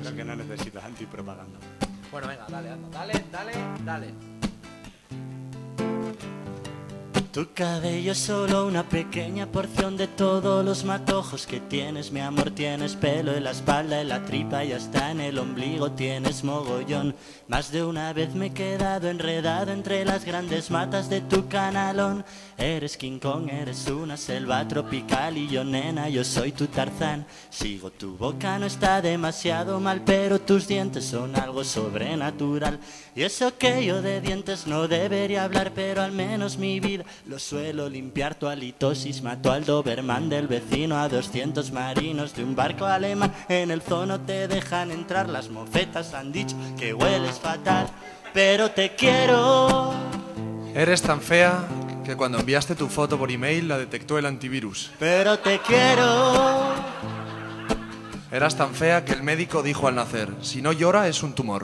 Creo que no necesitas antipropaganda. Bueno, venga, dale, anda. Dale. Tu cabello es solo una pequeña porción de todos los matojos que tienes, mi amor. Tienes pelo en la espalda, en la tripa y hasta en el ombligo tienes mogollón. Más de una vez me he quedado enredado entre las grandes matas de tu canalón. Eres King Kong, eres una selva tropical y yo, nena, yo soy tu Tarzán. Sigo tu boca, no está demasiado mal, pero tus dientes son algo sobrenatural. Y eso que yo de dientes no debería hablar, pero al menos mi vida lo suelo limpiar. Tu halitosis mató al Doberman del vecino, a 200 marinos de un barco alemán. En el zoo no te dejan entrar, las mofetas han dicho que hueles fatal, pero te quiero. Eres tan fea que cuando enviaste tu foto por email la detectó el antivirus. Pero te quiero. Eras tan fea que el médico dijo al nacer: si no llora es un tumor.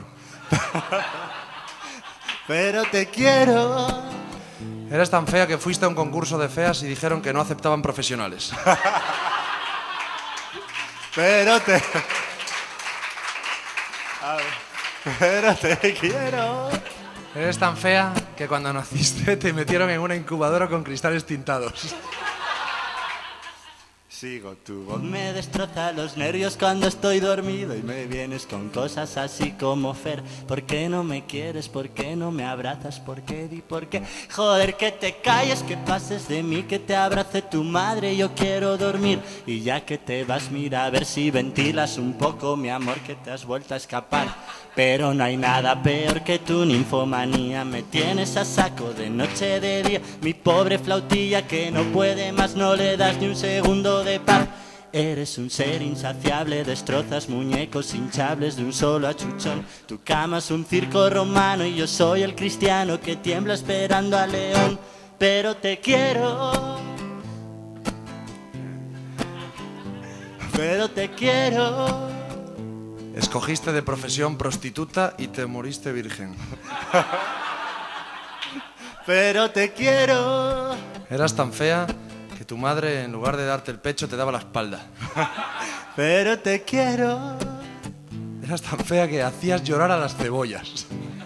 Pero te quiero. Eres tan fea que fuiste a un concurso de feas y dijeron que no aceptaban profesionales. Pero te quiero. Eres tan fea que cuando naciste te metieron en una incubadora con cristales tintados. Sigo, tu voz me destroza los nervios cuando estoy dormido y me vienes con cosas así como Fer. ¿Por qué no me quieres? ¿Por qué no me abrazas? ¿Por qué? Di por qué. Joder, que te calles, que pases de mí, que te abrace tu madre. Yo quiero dormir y ya que te vas, mira a ver si ventilas un poco, mi amor, que te has vuelto a escapar. Pero no hay nada peor que tu ninfomanía. Me tienes a saco de noche, de día. Mi pobre flautilla que no puede más, no le das ni un segundo de paz. Eres un ser insaciable, destrozas muñecos hinchables de un solo achuchón. Tu cama es un circo romano y yo soy el cristiano que tiembla esperando al león. Pero te quiero. Pero te quiero. Escogiste de profesión prostituta y te moriste virgen. Pero te quiero. Eras tan fea que tu madre, en lugar de darte el pecho, te daba la espalda. Pero te quiero. Eras tan fea que hacías llorar a las cebollas.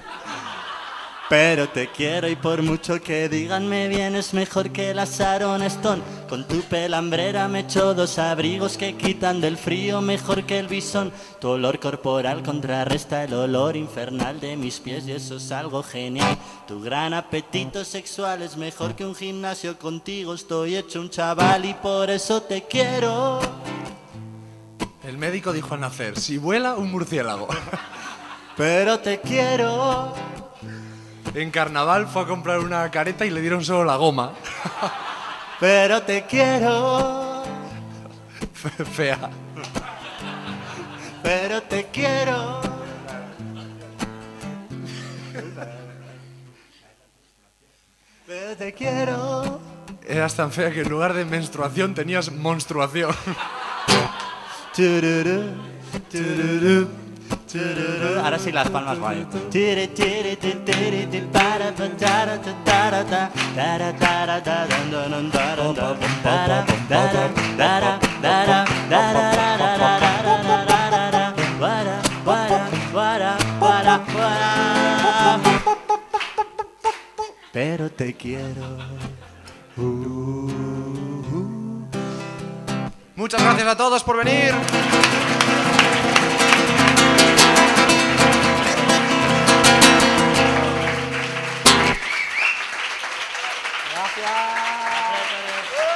Pero te quiero y por mucho que digan me vienes mejor que la Sharon Stone. Con tu pelambrera me echo 2 abrigos que quitan del frío mejor que el bisón. Tu olor corporal contrarresta el olor infernal de mis pies y eso es algo genial. Tu gran apetito sexual es mejor que un gimnasio, contigo estoy hecho un chaval y por eso te quiero. El médico dijo al nacer: si vuela, un murciélago. Pero te quiero. En carnaval fue a comprar una careta y le dieron solo la goma. Pero te quiero. Fea. Pero te quiero. Pero te quiero. Eras tan fea que en lugar de menstruación tenías monstruación. Tururú, tururú, tururú. Ahora sí las palmas guay. Pero te quiero. Muchas gracias a todos por venir. Gracias.